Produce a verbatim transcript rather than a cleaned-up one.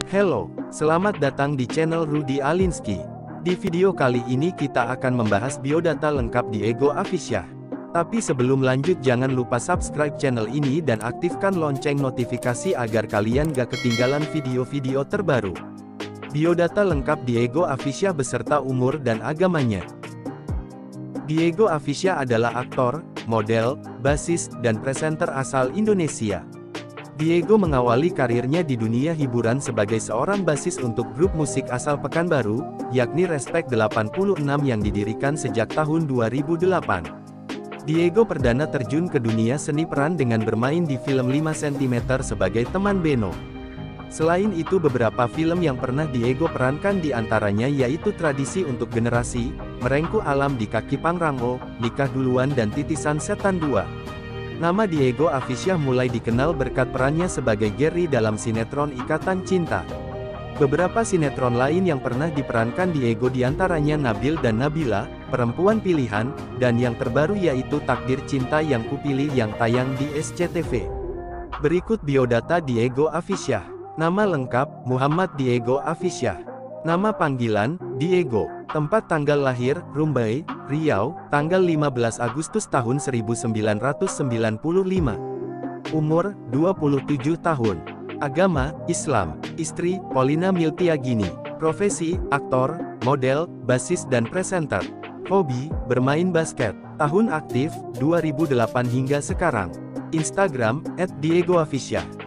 Halo, selamat datang di channel Rudy Alinsky. Di video kali ini kita akan membahas biodata lengkap Diego Afisya. Tapi sebelum lanjut jangan lupa subscribe channel ini dan aktifkan lonceng notifikasi agar kalian gak ketinggalan video-video terbaru. Biodata lengkap Diego Afisya beserta umur dan agamanya. Diego Afisya adalah aktor, model, bassist, dan presenter asal Indonesia. Diego mengawali karirnya di dunia hiburan sebagai seorang bassis untuk grup musik asal Pekanbaru, yakni Respect delapan puluh enam yang didirikan sejak tahun dua ribu delapan. Diego perdana terjun ke dunia seni peran dengan bermain di film lima sentimeter sebagai teman Beno. Selain itu beberapa film yang pernah Diego perankan diantaranya yaitu Tradisi untuk Generasi, Merengku Alam di Kaki Pangrango, Nikah Duluan dan Titisan Setan dua. Nama Diego Afisya mulai dikenal berkat perannya sebagai Gary dalam sinetron Ikatan Cinta. Beberapa sinetron lain yang pernah diperankan Diego diantaranya Nabil dan Nabila, Perempuan Pilihan, dan yang terbaru yaitu Takdir Cinta yang Kupilih yang tayang di S C T V. Berikut biodata Diego Afisya. Nama lengkap, Muhammad Diego Afisya. Nama panggilan, Diego. Tempat tanggal lahir, Rumbai, Riau, tanggal lima belas Agustus tahun seribu sembilan ratus sembilan puluh lima. Umur, dua puluh tujuh tahun. Agama, Islam. Istri, Paulina Miltiagini. Profesi, aktor, model, bassis dan presenter. Hobi, bermain basket. Tahun aktif, dua ribu delapan hingga sekarang. Instagram, et diego afisya.